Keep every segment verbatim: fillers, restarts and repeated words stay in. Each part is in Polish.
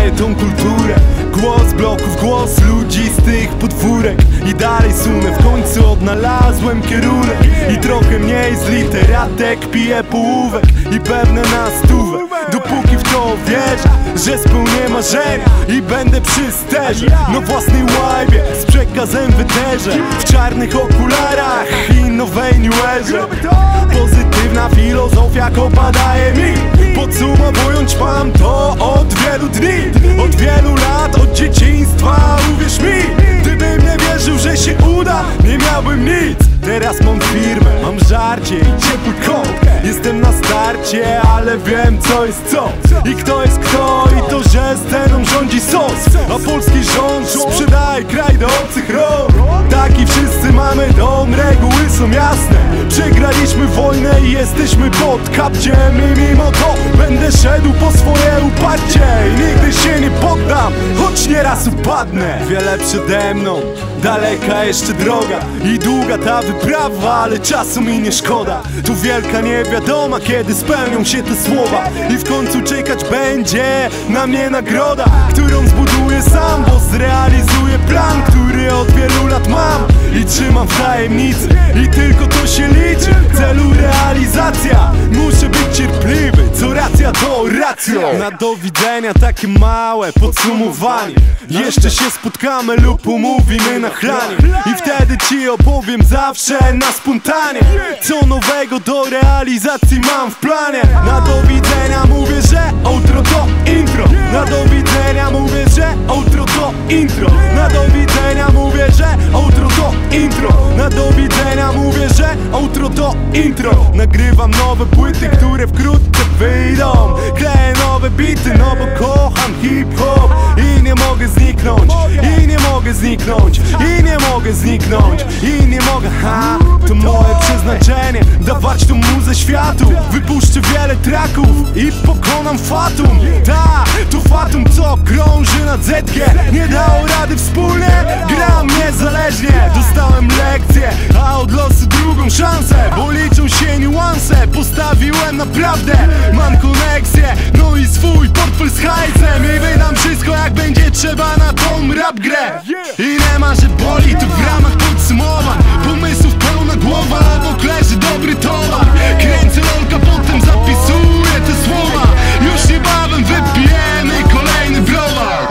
Szanuję tą kulturę, głos bloków, głos ludzi z tych podwórek. I dalej sunę, w końcu odnalazłem kierunek. I trochę mniej z literatek, piję połówek i pewne na stówę. Dopóki w to wierzę, że spełnię marzenia i będę przy sterze na własnej łajbie, z przekazem w eterze, w czarnych okularach i nowej new erze. Pozytywna filozofia kopa daje mi, podsumowując mam to od wielu dni, od wielu lat, od dzieciństwa. Uwierz mi, gdybym nie wierzył, że się uda, nie miałbym nic. Teraz mam firmę, mam żarcie i ciepły kąt. Jestem na starcie, ale wiem co jest co i kto jest kto, i to, że sceną rządzi sos, a polski rząd sprzedaje kraj do obcych rąk. Tak i wszyscy mamy dom, reguły są jasne. Przegraliśmy wojnę i jesteśmy pod kapciem. I mimo to będę szedł po swoje uparcie i nigdy się nie poddam, choć nieraz upadnę. Wiele przede mną, daleka jeszcze droga i długa ta wyprawa, ale czasu mi nie szkoda. Tu wielka niewiadoma, kiedy spełnią się te słowa i w końcu czekać będzie na mnie nagroda, którą zbuduję sam, bo zrealizuję plan, który od wielu lat mam i trzymam w tajemnicy. I tylko to się liczy, celu realizacja. Muszę być cierpliwy, co racja to racją. Na do widzenia takie małe podsumowanie. Jeszcze się spotkamy lub umówimy na chlanie i wtedy ci opowiem zawsze na spontanie, co nowego do realizacji mam w planie. Na do widzenia mówię, że outro to intro. Na do widzenia mówię, że outro to intro. Na do widzenia mówię, że outro to intro. Na do widzenia mówię, że outro to intro. Nagrywam nowe płyty, które wkrótce wyjdą. Kleję nowe bity, no bo kocham hip-hop i nie mogę zniknąć, i nie mogę zniknąć, i nie mogę zniknąć, i nie mogę, ha, to moje przeznaczenie, dawać tą muzę światu. Wypuszczę wiele traków i pokonam fatum. Ta, to fatum, co krąży nad zetkę. Nie dało rady wspólnie, gram niezależnie. Dostałem lekcję, a od losu drugą szansę, bo liczą się niuanse. Postawiłem naprawdę, mam koneksję, no i swój portfel z hajsem i wydam wszystko jak będzie trzeba na tą rap grę. I nie ma, że boli, to w ramach podsumowań, pomysłów pełna głowa, obok leży dobry towar. Kręcę lolka, potem zapisuję te słowa. Już niebawem wypijemy kolejny browar.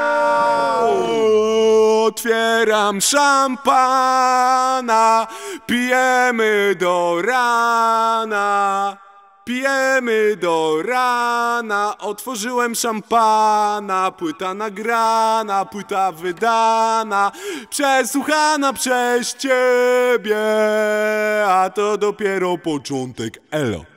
Otwieram szampana, pijemy do rana. Pijemy do rana, otworzyłem szampana. Płyta nagrana, płyta wydana, przesłuchana przez ciebie, a to dopiero początek, elo.